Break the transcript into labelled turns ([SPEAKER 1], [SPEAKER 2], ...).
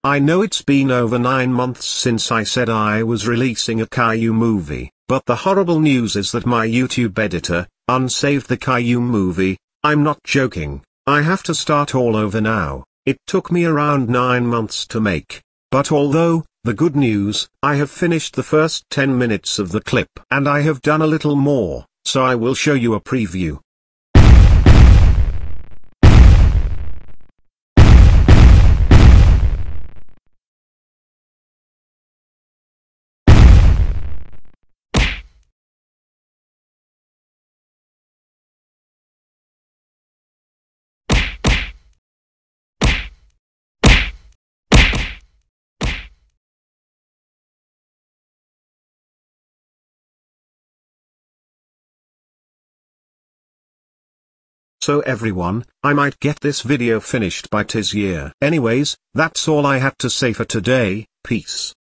[SPEAKER 1] I know it's been over 9 months since I said I was releasing a Caillou movie, but the horrible news is that my YouTube editor unsaved the Caillou movie. I'm not joking. I have to start all over now. It took me around 9 months to make. But although, the good news, I have finished the first 10 minutes of the clip and I have done a little more, so I will show you a preview. So everyone, I might get this video finished by this year. Anyways, that's all I had to say for today. Peace.